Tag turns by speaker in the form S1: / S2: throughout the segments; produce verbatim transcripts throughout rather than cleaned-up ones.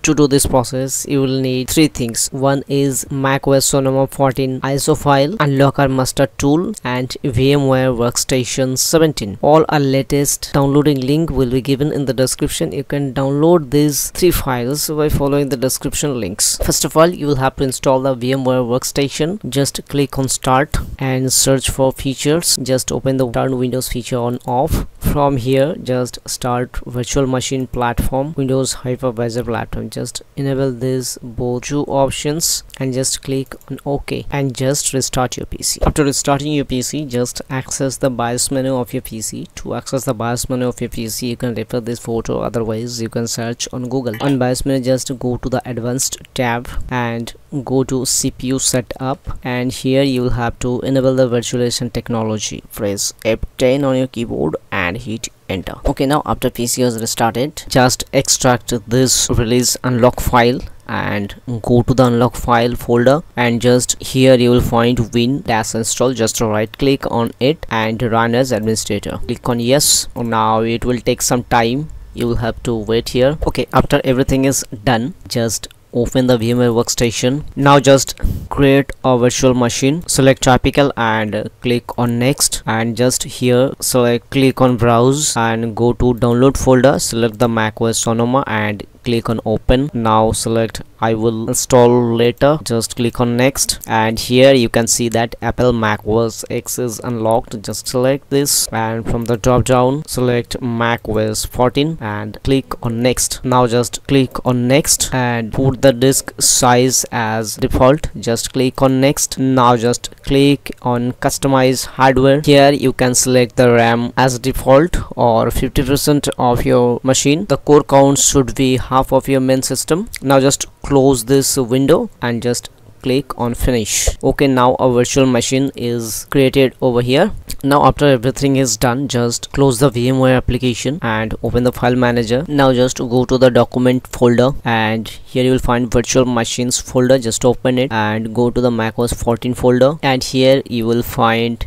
S1: To do this process, you will need three things. One is macOS Sonoma fourteen I S O file, Unlocker Master tool, and VMware Workstation seventeen. All our latest downloading link will be given in the description. You can download these three files by following the description links. First of all, you will have to install the VMware Workstation. Just click on Start and search for features. Just open the Turn Windows feature on off. From here, just start virtual machine platform, Windows hypervisor platform. Just enable these both two options and just click on OK and just restart your P C. After restarting your P C, just access the BIOS menu of your P C. To access the BIOS menu of your P C, you can refer this photo, otherwise you can search on Google. On BIOS menu, just go to the Advanced tab and go to C P U setup, and here you will have to enable the virtualization technology. Press F ten on your keyboard and hit enter. Okay, now after P C is restarted, just extract this release unlock file and go to the unlock file folder, and just here you will find win dash install. Just right click on it and run as administrator. Click on yes. Now it will take some time, you will have to wait here. Okay, after everything is done, just open the VMware Workstation. Now just create a virtual machine. Select typical and click on next, and just here select click on browse and go to download folder. Select the macOS Sonoma and click on open. Now select I will install later. Just click on next, and here you can see that Apple macOS X is unlocked. Just select this, and from the drop down select macOS fourteen and click on next. Now just click on next and put the disk size as default. Just click on next. Now just click on customize hardware. Here you can select the RAM as default or fifty percent of your machine. The core count should be half of your main system. Now just close this window and just click on finish. Okay, now a virtual machine is created over here. Now after everything is done, just close the VMware application and open the file manager. Now just go to the document folder, and here you will find virtual machines folder. Just open it and go to the macOS fourteen folder, and here you will find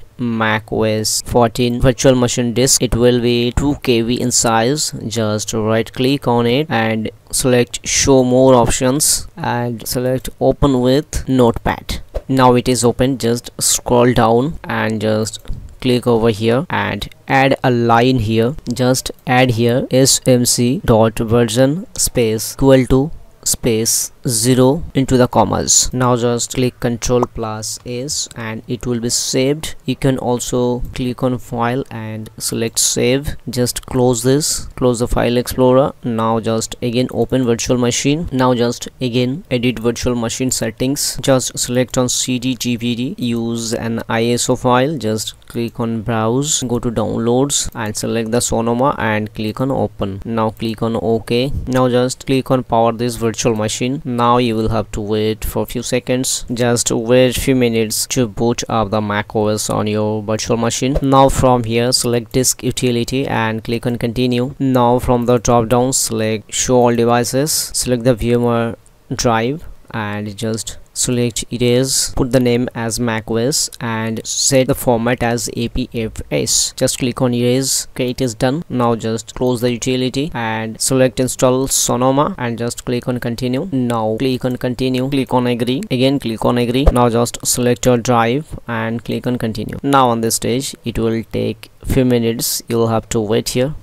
S1: macOS fourteen virtual machine disk. It will be two K B in size. Just right click on it and select show more options and select open with notepad. Now it is open. Just scroll down and just click over here and add a line here. Just add here smc dot version space equal to space zero into the commas. Now just click Control plus S and it will be saved. You can also click on file and select save. Just close this, close the file explorer. Now just again open virtual machine. Now just again edit virtual machine settings. Just select on C D G P D, use an I S O file. Just click on browse, go to downloads and select the Sonoma and click on open. Now click on OK. Now just click on power this virtual machine. Now you will have to wait for a few seconds. Just wait few minutes to boot up the macOS on your virtual machine. Now from here select disk utility and click on continue. Now from the drop down select show all devices. Select the VMware drive and just select erase, put the name as macOS and set the format as A P F S. Just click on erase. Okay, it is done. Now just close the utility and select install Sonoma and just click on continue. Now click on continue, click on agree, again click on agree. Now just select your drive and click on continue. Now on this stage it will take few minutes. You'll have to wait here.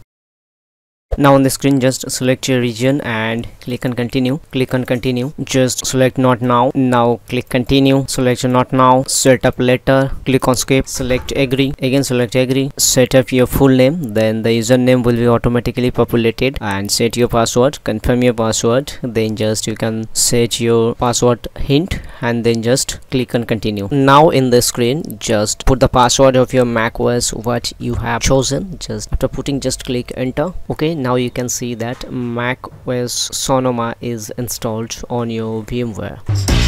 S1: Now on the screen just select your region and click on continue. Click on continue. Just select not now. Now click continue. Select not now. Set up later. Click on skip. Select agree. Again select agree. Set up your full name. Then the username will be automatically populated, and set your password. Confirm your password. Then just you can set your password hint and then just click on continue. Now in the screen just put the password of your macOS what you have chosen. Just after putting just click enter. Okay, now you can see that macOS Sonoma is installed on your VMware.